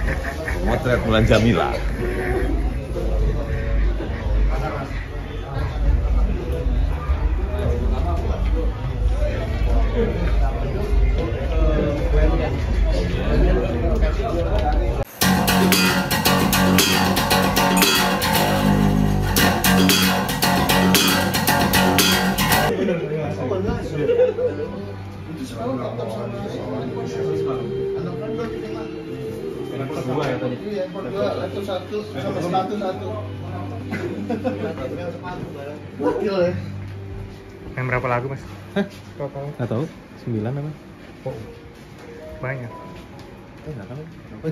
Motret Mulan Jamila. Yang berapa lagu mas? Hah? Total? Nggak tahu, 9 apa? Oh, banyak. Nggak tahu.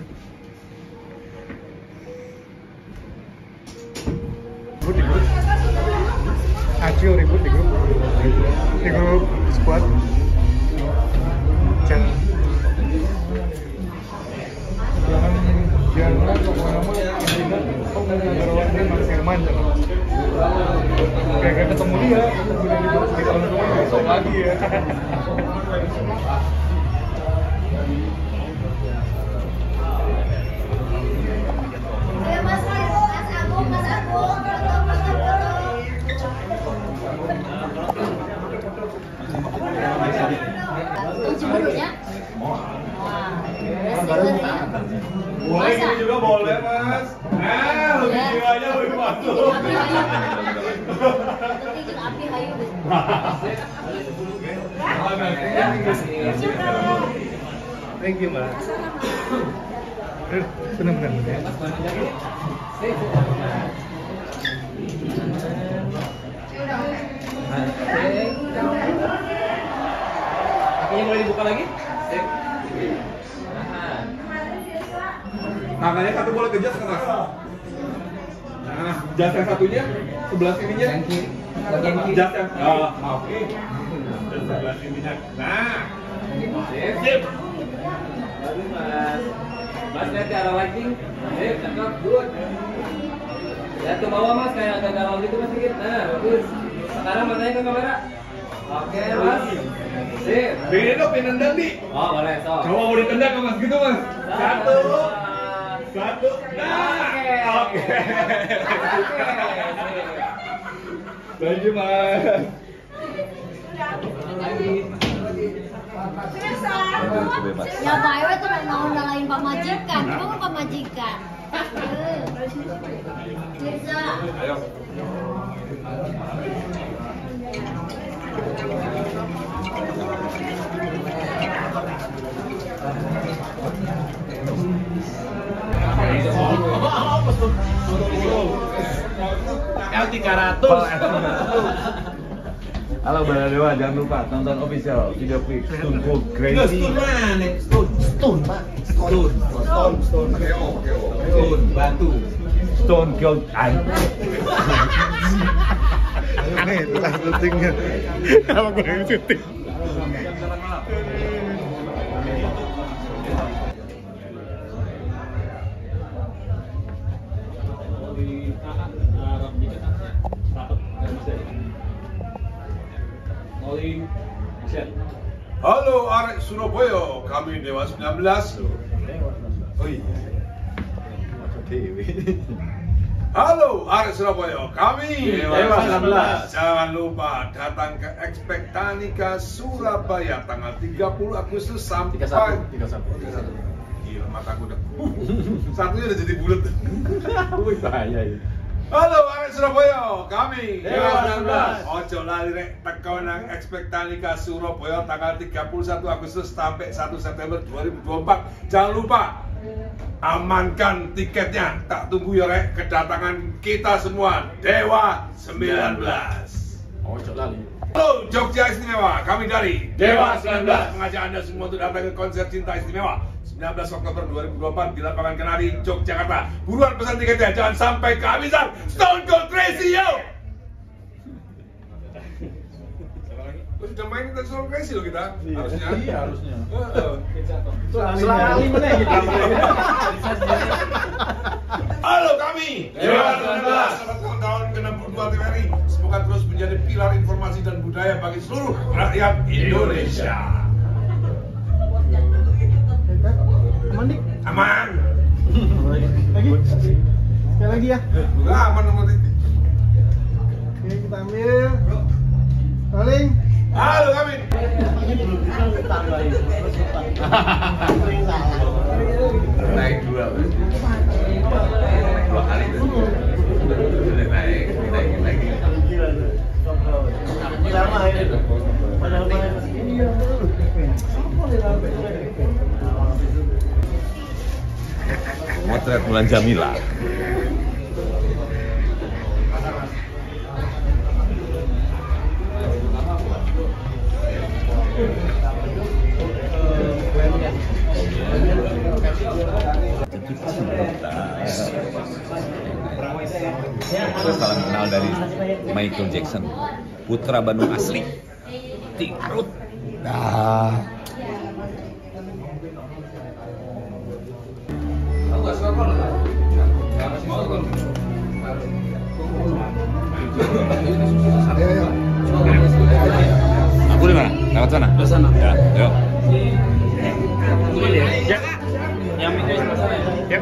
Ribut di grup. Acil ribut di grup. Di grup squad. Jangan Mas Firman kayak ketemu dia di tahun depan besok lagi ya. Cemburunya? Boleh ini juga boleh mas. Lebih jiwanya lebih masuk. Api hayu. Thank you mbak. Benar-benar ya. Kakinya boleh dibuka lagi? Tangannya satu boleh ke jas ke atas. Nah, jas yang satunya sebelah sininya. Bagian kiri. Jas yang maaf. Dan sebelah sininya. Nah. Sip. Bagus mas. Mas lihat ke arah lighting. Sip, cakep, good. Lihat ke bawah mas, kayak agak galau gitu mas sedikit. Nah, bagus. Sekarang matanya ke kamera. Oke mas. Sip. Ini dong pinendang di. Oh boleh, so. Coba mau ditendang ke mas gitu mas. Satu. Satu. Nah. Oke. Thank you mas. Ya Pak Ewe tuh mau nyalain Pak Majikan, cuma kan Pak Majikan. Mirza. Ayo. L300. Halo Baladewa, jangan lupa tonton official video klip Stone Cold Crazy. Stone pak. Stone batu. Stone Cold Ayo nih, tukang syutingnya. Kalau gue yang syuting. Halo arek Surabaya, kami Dewa 19. Oh iya. Halo arek Surabaya, kami Dewa 19. Jangan lupa datang ke Expectanica Surabaya tanggal 30 Agustus sampai 31. Gila mataku udah. Satunya udah jadi bulat. Wih bahaya ini. Halo arek Surabaya, kami Dewa 19. Ojo lali rek teko nang Expectanica Surabaya tanggal 31 Agustus sampai 1 September 2024. Jangan lupa amankan tiketnya. Tak tunggu ya rek kedatangan kita semua Dewa 19. Ojo lali. Halo Jogja Istimewa, kami dari Dewa 19. mengajak Anda semua untuk datang ke konser Cinta Istimewa 19 Oktober 2024 di lapangan Kenari, Yogyakarta. Buruan pesan tiketnya, jangan sampai kehabisan. Stone Cold Crazy yo! Sudah main kita Stone Crazy loh kita, harusnya. Iya harusnya. Selama 5 menit gitu. Halo kami, Dewa 19. Selamat ulang tahun ke-62 TVRI. Semoga terus menjadi pilar informasi dan budaya bagi seluruh rakyat Indonesia. Aman nih. Aman. Lagi? Sekali lagi ya. Enggak aman nomor titik. Oke, kita ambil. Rolling. Halo kami. Naik 2 kali udah naik lagi. Motret Mulan Jamila. Aku salah kenal dari Michael Jackson, putra Bandung asli, Tigrut. Nah, aku di mana? Lewat sana. Lewat sana. Ya, yuk. Ya. Yang itu masalah ya. Ya.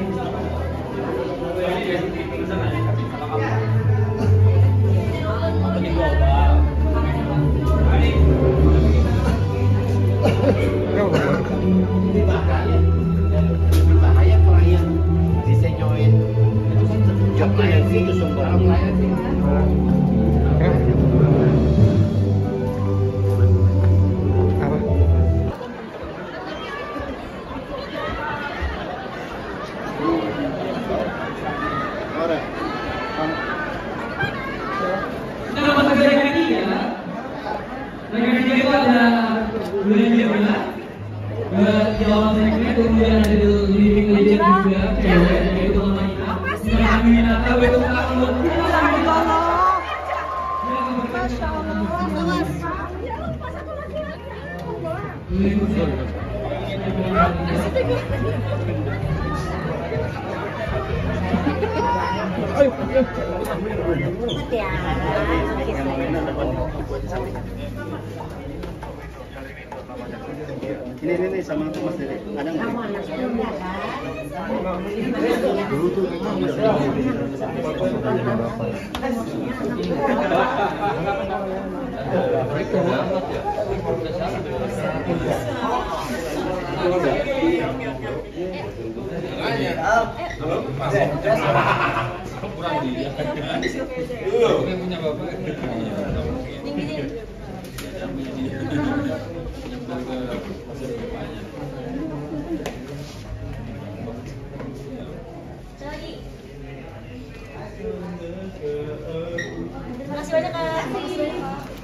Bahaya klien disenyoin itu klien itu sumber klien sih. Apa? Nama negara ketiga, negara ketiga itu ada Mulan Jamila, Jawa Tengah, kemudian ada Living Legend juga, cewek yaitu Maina, Aminata, itu Kakak. Masya Allah. Ini sama Mas Dede. Ada nggak? Terima kasih banyak Kak.